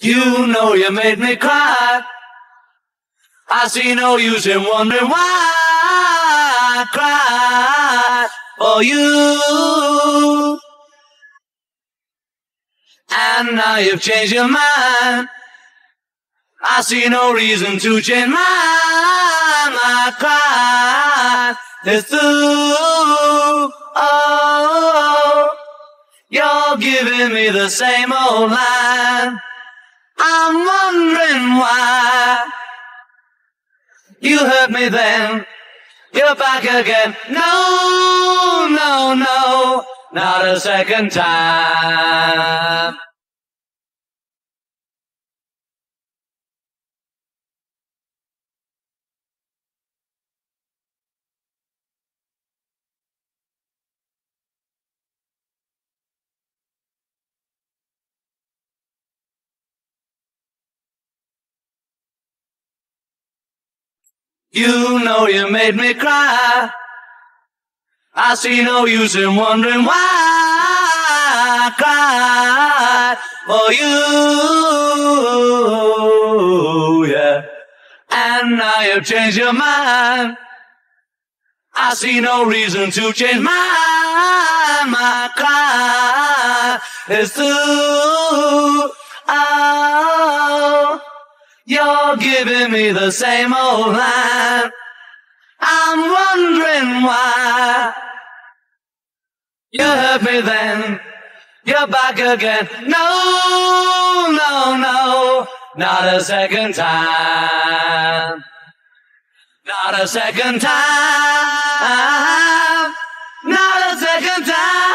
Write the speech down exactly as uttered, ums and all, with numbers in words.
You know you made me cry. I see no use in wondering why I cried for you. And now you've changed your mind. I see no reason to change mine. I cried this through. Oh, you're giving me the same old line. I'm wondering why. You hurt me then, you're back again. No, no, no, not a second time. You know you made me cry. I see no use in wondering why I cried for you, yeah. And now you've changed your mind. I see no reason to change mine. My cry is through. Oh, you're giving me the same old line. I'm wondering why. You hurt me then, you're back again. No, no, no, not a second time. Not a second time. Not a second time.